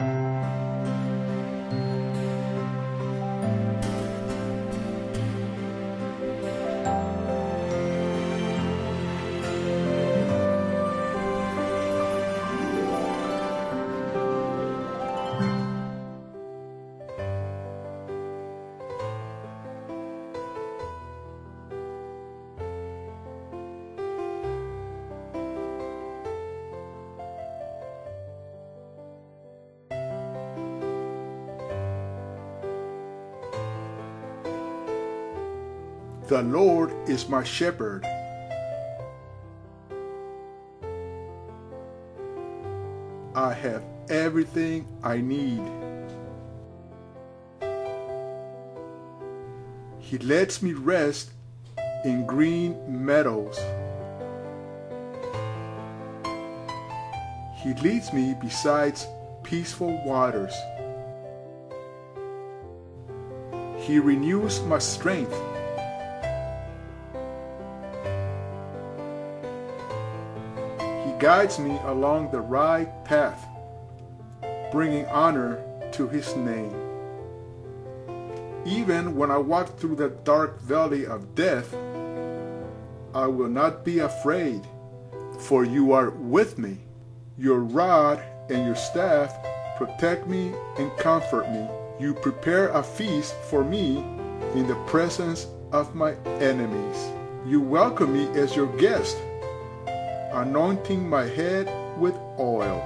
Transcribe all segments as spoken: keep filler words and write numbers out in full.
The Lord is my shepherd. I have everything I need. He lets me rest in green meadows. He leads me beside peaceful waters. He renews my strength. He guides me along the right path, bringing honor to His name. Even when I walk through the dark valley of death, I will not be afraid, for you are with me. Your rod and your staff protect me and comfort me. You prepare a feast for me in the presence of my enemies. You welcome me as your guest, anointing my head with oil.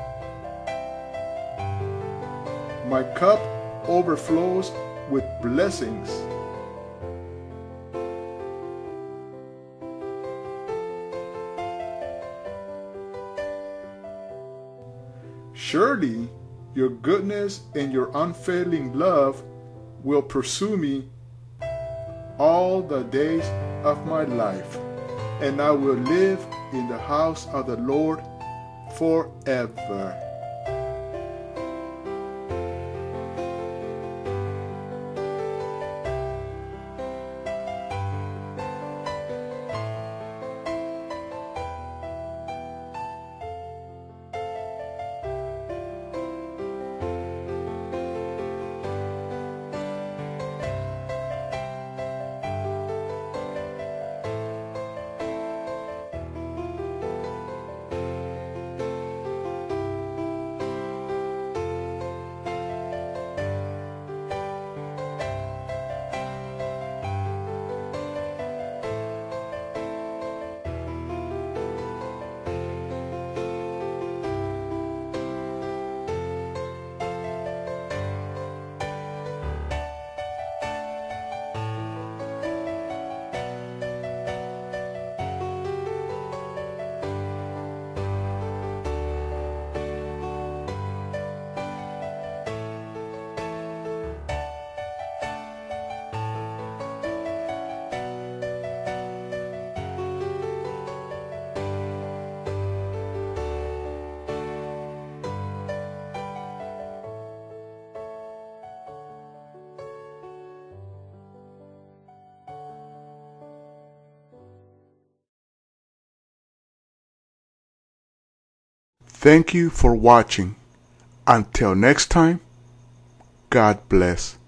My cup overflows with blessings. Surely your goodness and your unfailing love will pursue me all the days of my life, and I will live in the house of the Lord forever. Thank you for watching. Until next time, God bless.